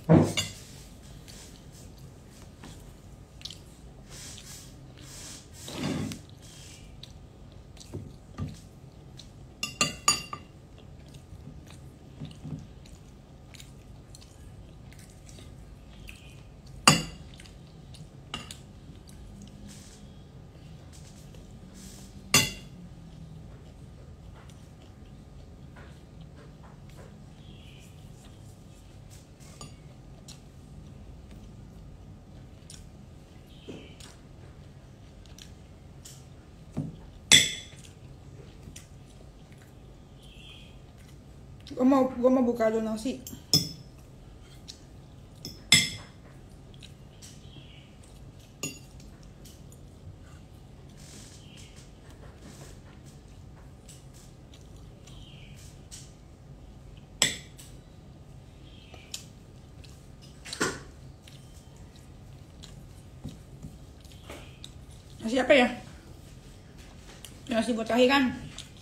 Gue mau buka donasi. Nasi apa ya? Nasi buat akhiran.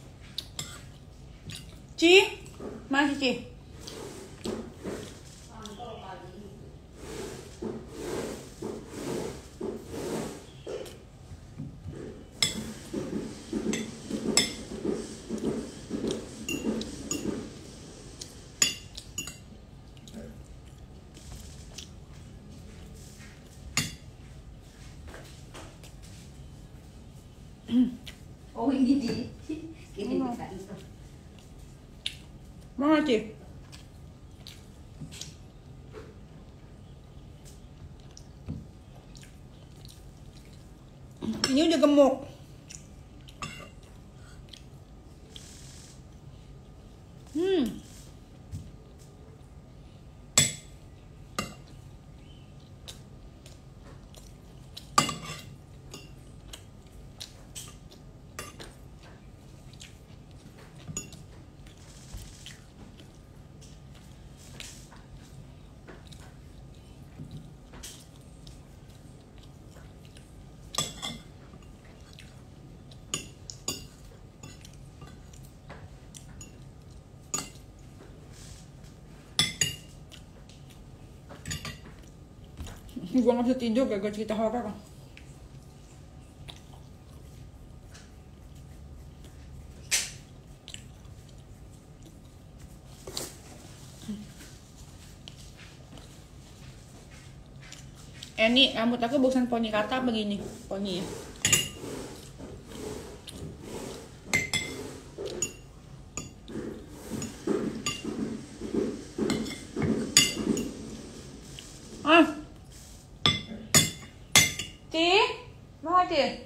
Ci, mana sih Ci? Oh ini gini Oh. bisa itu. Mana Ci? Ini udah gemuk. Gue gak bisa tidur gara-gara cerita horor. Ini rambut aku bukan poni rata begini, poni ya. Ci, mau Ci?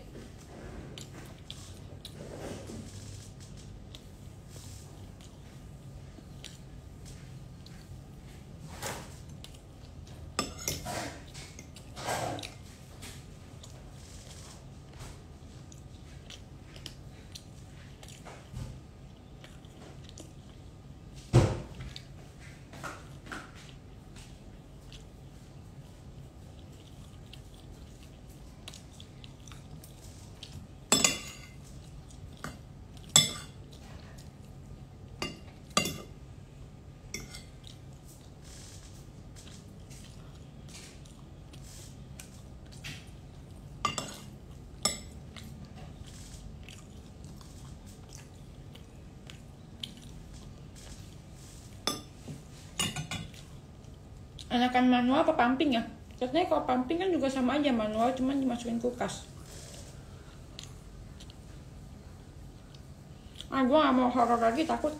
Enakan manual apa pumping ya? Katanya kalau pumping kan juga sama aja manual, cuman dimasukin kulkas. Gue gak mau horor lagi, takut.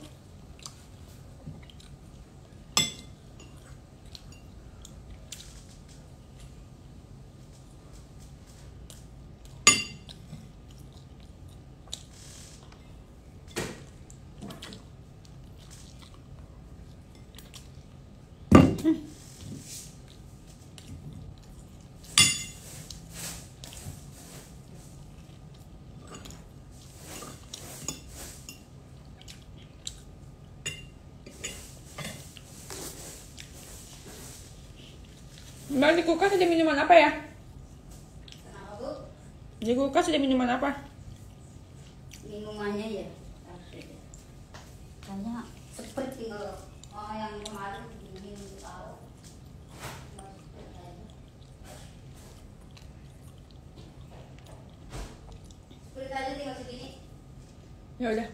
Mbak, di kulkas ada minuman apa ya? Kenapa Bu? Di kulkas ada minuman apa? Minumannya ya. Kayaknya seperti yang kemarin minum tahu. Ya udah.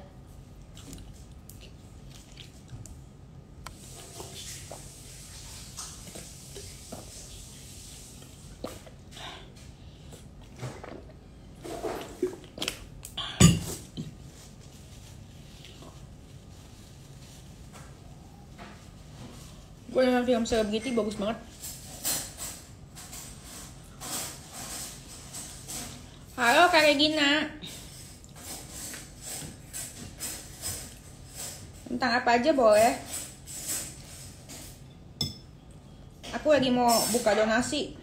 Gue nonton film selebriti bagus banget. Halo Kak Regina. Tentang apa aja boleh. Aku lagi mau buka donasi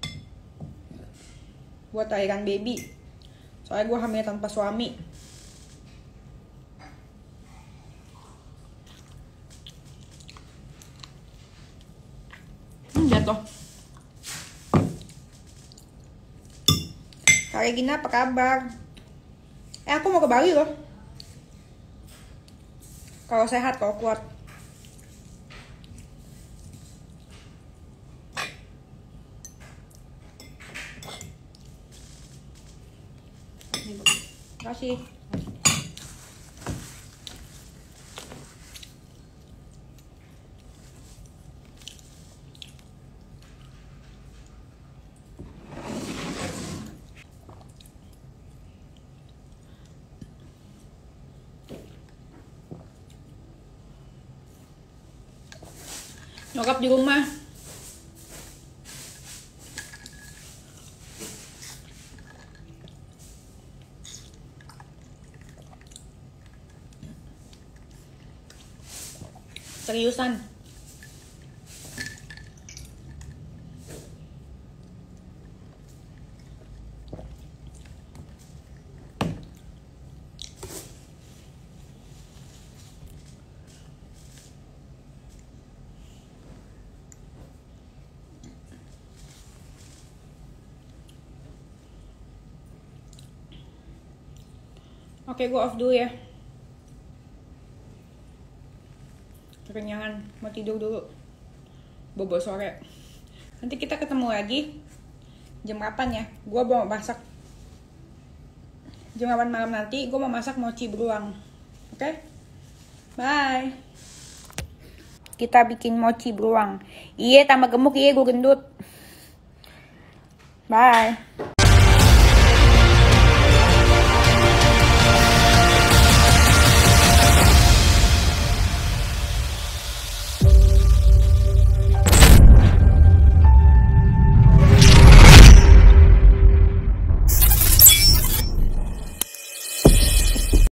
buat lahiran baby. Soalnya gue hamil tanpa suami. Jatuh. Kak Regina apa kabar? Aku mau ke Bali loh. Kalau sehat, kalau kuat. Terima kasih. Nyokap di rumah. Seriusan. Oke, gue off dulu ya. Kekenyangan, mau tidur dulu. Bobo sore. Nanti kita ketemu lagi jam 8 ya. Gue mau masak jam 8 malam nanti. Gue mau masak mochi beruang. Oke? Bye. Kita bikin mochi beruang. Iya, tambah gemuk. Iya, gue gendut. Bye.